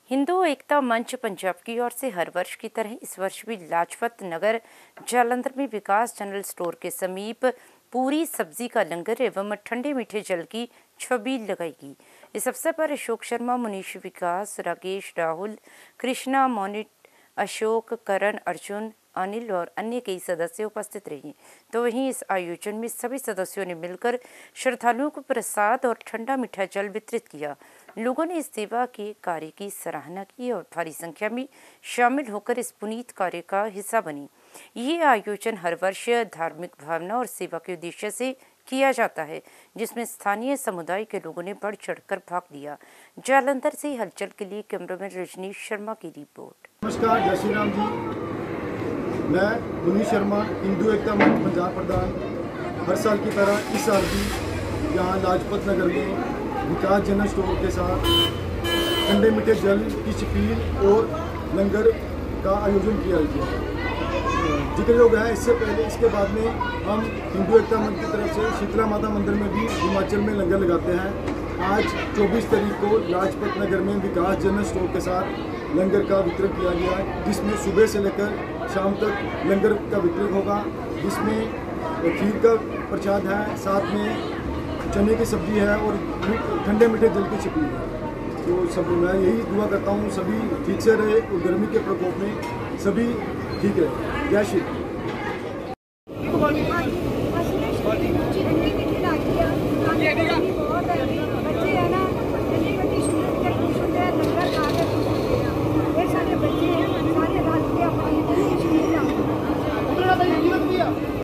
हिंदू एकता मंच पंजाब की ओर से हर वर्ष की तरह इस वर्ष भी लाजपत नगर जालंधर में विकास जनरल स्टोर के समीप पूरी सब्जी का लंगर एवं ठंडे मीठे जल की छबील लगाएगी। इस अवसर पर अशोक शर्मा, मुनीश विकास, राकेश, राहुल, कृष्णा, मोनिट, अशोक, करण, अर्जुन, अनिल और अन्य कई सदस्य उपस्थित रहे। तो वहीं इस आयोजन में सभी सदस्यों ने मिलकर श्रद्धालुओं को प्रसाद और ठंडा मीठा जल वितरित किया। लोगों ने इस सेवा के कार्य की सराहना की और भारी संख्या में शामिल होकर इस पुनीत कार्य का हिस्सा बनी। ये आयोजन हर वर्ष धार्मिक भावना और सेवा के उद्देश्य से किया जाता है, जिसमें स्थानीय समुदाय के लोगों ने बढ़ चढ़कर भाग लिया। जालंधर से हलचल के लिए कैमरामैन रजनीश शर्मा की रिपोर्ट। नमस्कार, जय श्री राम जी। मैं मुनीश शर्मा, हिंदू एकता मंच पंजाब प्रधान। हर साल की तरह इस साल भी यहाँ लाजपत नगर में विकास जनरल स्टोर के साथ ठंडे मीठे जल की छबील और लंगर का आयोजन किया गया। जिक्र योग है, इससे पहले इसके बाद में हम हिंदू एकता मंच की तरफ से शीतला माता मंदिर में भी हिमाचल में लंगर लगाते हैं। आज 24 तारीख को लाजपत नगर में विकास जनरल स्टोर के साथ लंगर का वितरण किया गया है, जिसमें सुबह से लेकर शाम तक लंगर का वितरण होगा, जिसमें खीर का प्रसाद है, साथ में चने की सब्जी है और ठंडे मीठे जल की छबील है। तो सब मैं यही दुआ करता हूँ सभी ठीक से रहे और गर्मी के प्रकोप में सभी ठीक रहे। जय श्री